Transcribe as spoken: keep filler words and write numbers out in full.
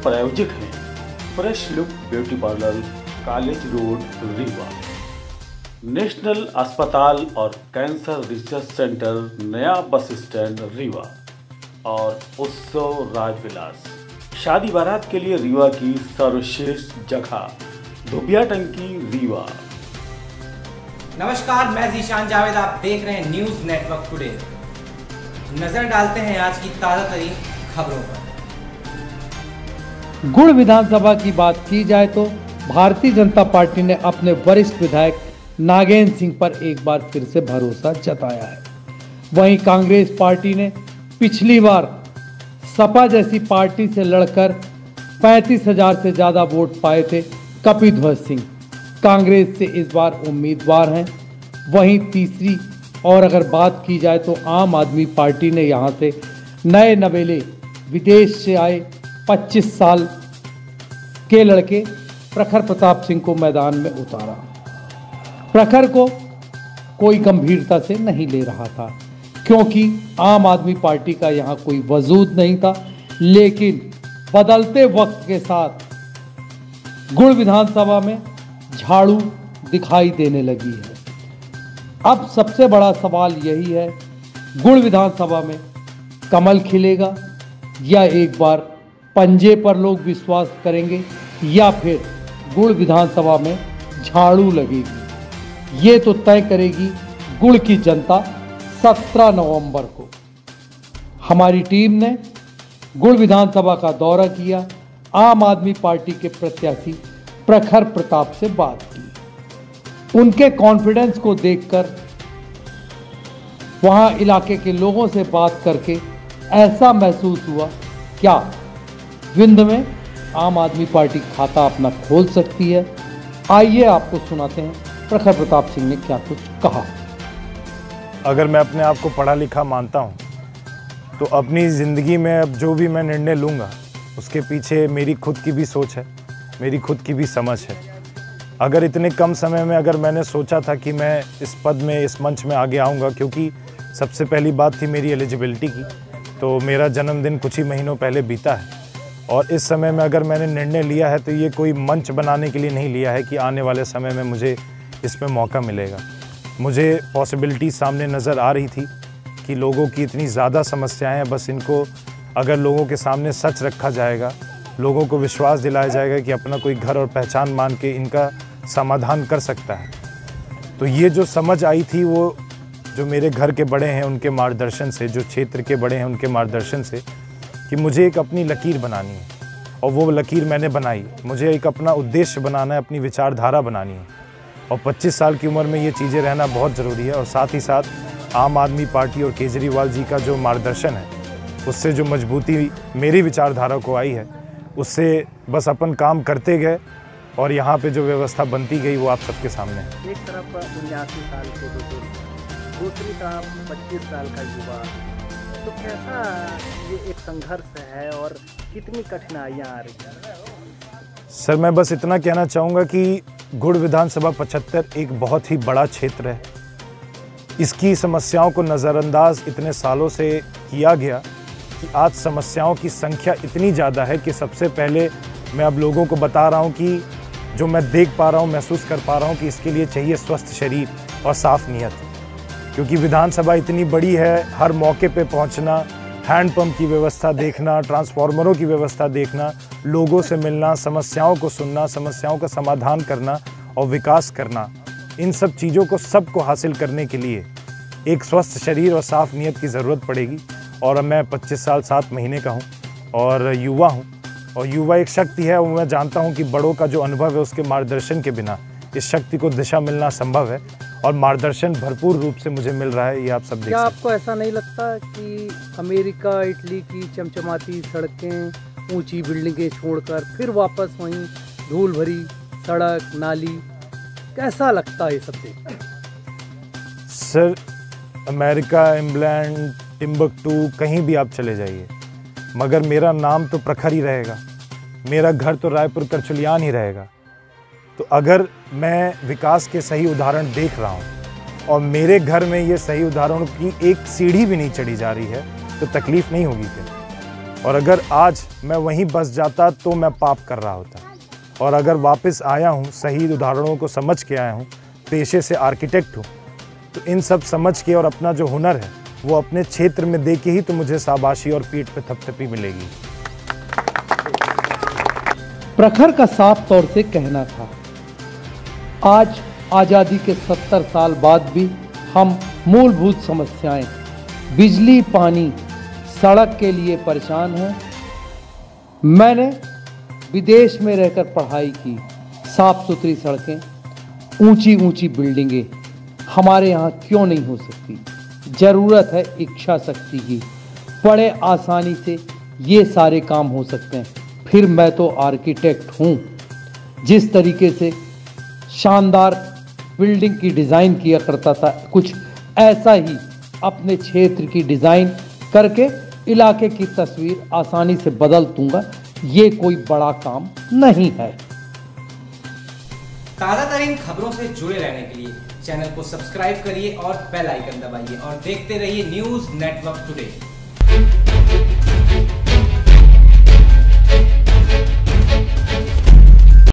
प्रायोजक हैं fresh look beauty parlour, college road, Rewa. National अस्पताल और कैंसर रिसर्च सेंटर, नया बस स्टैंड, रीवा। और उत्सव राजविलास, शादी बारात के लिए रीवा की सर्वश्रेष्ठ जगह, धुबिया टंकी, रीवा। नमस्कार, मैं जीशान जावेद, आप देख रहे हैं न्यूज नेटवर्क टुडे। नजर डालते हैं आज की ताजा तरीन खबरों पर। गुड़ विधानसभा की बात की जाए तो भारतीय जनता पार्टी ने अपने वरिष्ठ विधायक नागेंद्र सिंह पर एक बार फिर से भरोसा जताया है। वहीं कांग्रेस पार्टी ने पिछली बार सपा जैसी पार्टी से लड़कर पैंतीस हजार से ज्यादा वोट पाए थे कपिध्वज सिंह, कांग्रेस से इस बार उम्मीदवार हैं। वहीं तीसरी और अगर बात की जाए तो आम आदमी पार्टी ने यहां से नए नवेले विदेश से आए पच्चीस साल के लड़के प्रखर प्रताप सिंह को मैदान में उतारा। प्रखर को कोई गंभीरता से नहीं ले रहा था क्योंकि आम आदमी पार्टी का यहां कोई वजूद नहीं था, लेकिन बदलते वक्त के साथ गुड़ विधानसभा में झाड़ू दिखाई देने लगी है। अब सबसे बड़ा सवाल यही है, गुड़ विधानसभा में कमल खिलेगा या एक बार पंजे पर लोग विश्वास करेंगे या फिर गुड़ विधानसभा में झाड़ू लगेगी, ये तो तय करेगी गुड़ की जनता सत्रह नवंबर को। हमारी टीम ने गुड़ विधानसभा का दौरा किया, आम आदमी पार्टी के प्रत्याशी प्रखर प्रताप से बात की। उनके कॉन्फिडेंस को देखकर, वहां इलाके के लोगों से बात करके ऐसा महसूस हुआ क्या विंध्य में आम आदमी पार्टी खाता अपना खोल सकती है। आइए आपको सुनाते हैं प्रखर प्रताप सिंह ने क्या कुछ कहा। अगर मैं अपने आप को पढ़ा लिखा मानता हूं तो अपनी ज़िंदगी में अब जो भी मैं निर्णय लूँगा उसके पीछे मेरी खुद की भी सोच है, मेरी खुद की भी समझ है। अगर इतने कम समय में अगर मैंने सोचा था कि मैं इस पद में, इस मंच में आगे आऊँगा, क्योंकि सबसे पहली बात थी मेरी एलिजिबिलिटी की, तो मेरा जन्मदिन कुछ ही महीनों पहले बीता है और इस समय में अगर मैंने निर्णय लिया है तो ये कोई मंच बनाने के लिए नहीं लिया है कि आने वाले समय में मुझे इसमें मौका मिलेगा। मुझे पॉसिबिलिटी सामने नज़र आ रही थी कि लोगों की इतनी ज़्यादा समस्याएं हैं, बस इनको अगर लोगों के सामने सच रखा जाएगा, लोगों को विश्वास दिलाया जाएगा कि अपना कोई घर और पहचान मान के इनका समाधान कर सकता है। तो ये जो समझ आई थी वो जो मेरे घर के बड़े हैं उनके मार्गदर्शन से, जो क्षेत्र के बड़े हैं उनके मार्गदर्शन से, कि मुझे एक अपनी लकीर बनानी है और वो लकीर मैंने बनाई। मुझे एक अपना उद्देश्य बनाना है, अपनी विचारधारा बनानी है और पच्चीस साल की उम्र में ये चीज़ें रहना बहुत ज़रूरी है। और साथ ही साथ आम आदमी पार्टी और केजरीवाल जी का जो मार्गदर्शन है उससे जो मजबूती मेरी विचारधारा को आई है, उससे बस अपन काम करते गए और यहाँ पे जो व्यवस्था बनती गई वो आप सबके सामने है। एक तरफ उन्यासी साल के बुजुर्ग, दूसरी तरफ पच्चीस साल का युवा, तो कैसा ये एक संघर्ष है और कितनी कठिनाइयाँ आ रही हैं? सर मैं बस इतना कहना चाहूँगा कि गुड़ विधानसभा पचहत्तर एक बहुत ही बड़ा क्षेत्र है। इसकी समस्याओं को नज़रअंदाज इतने सालों से किया गया कि आज समस्याओं की संख्या इतनी ज़्यादा है कि सबसे पहले मैं अब लोगों को बता रहा हूँ कि जो मैं देख पा रहा हूँ, महसूस कर पा रहा हूँ कि इसके लिए चाहिए स्वस्थ शरीर और साफ़ नीयत, क्योंकि विधानसभा इतनी बड़ी है, हर मौके पे पहुँचना, हैंडपंप की व्यवस्था देखना, ट्रांसफार्मरों की व्यवस्था देखना, लोगों से मिलना, समस्याओं को सुनना, समस्याओं का समाधान करना और विकास करना, इन सब चीज़ों को सबको हासिल करने के लिए एक स्वस्थ शरीर और साफ़ नीयत की ज़रूरत पड़ेगी। और मैं पच्चीस साल सात महीने का हूँ और युवा हूँ, और युवा एक शक्ति है। वो मैं जानता हूँ कि बड़ों का जो अनुभव है उसके मार्गदर्शन के बिना इस शक्ति को दिशा मिलना संभव है और मार्गदर्शन भरपूर रूप से मुझे मिल रहा है, ये आप सब देख क्या सकते हैं। आपको ऐसा नहीं लगता कि अमेरिका, इटली की चमचमाती सड़कें, ऊंची बिल्डिंगें छोड़कर फिर वापस वहीं धूल भरी सड़क, नाली, कैसा लगता है ये सब देख? सर अमेरिका, इंग्लैंड, टिम्बकटू, कहीं भी आप चले जाइए, मगर मेरा नाम तो प्रखर ही रहेगा, मेरा घर तो रायपुर करचुलियान ही रहेगा। तो अगर मैं विकास के सही उदाहरण देख रहा हूँ और मेरे घर में ये सही उदाहरणों की एक सीढ़ी भी नहीं चढ़ी जा रही है तो तकलीफ़ नहीं होगी क्या? और अगर आज मैं वहीं बस जाता तो मैं पाप कर रहा होता। और अगर वापस आया हूँ, सही उदाहरणों को समझ के आया हूँ, पेशे से आर्किटेक्ट हूँ, तो इन सब समझ के और अपना जो हुनर है वो अपने क्षेत्र में दे के ही तो मुझे शाबाशी और पीठ पे थपथपी मिलेगी। प्रखर का साफ तौर से कहना था, आज आज़ादी के सत्तर साल बाद भी हम मूलभूत समस्याएं, बिजली, पानी, सड़क के लिए परेशान हैं। मैंने विदेश में रहकर पढ़ाई की, साफ सुथरी सड़कें, ऊंची ऊंची बिल्डिंगें हमारे यहाँ क्यों नहीं हो सकती? ज़रूरत है इच्छा शक्ति की, बड़े आसानी से ये सारे काम हो सकते हैं। फिर मैं तो आर्किटेक्ट हूँ। जिस तरीके से शानदार बिल्डिंग की डिज़ाइन किया करता था, कुछ ऐसा ही अपने क्षेत्र की डिज़ाइन करके इलाके की तस्वीर आसानी से बदल दूंगा। ये कोई बड़ा काम नहीं है। ताज़ा तरीन खबरों से जुड़े रहने के लिए चैनल को सब्सक्राइब करिए और बेल आइकन दबाइए और देखते रहिए न्यूज़ नेटवर्क टुडे।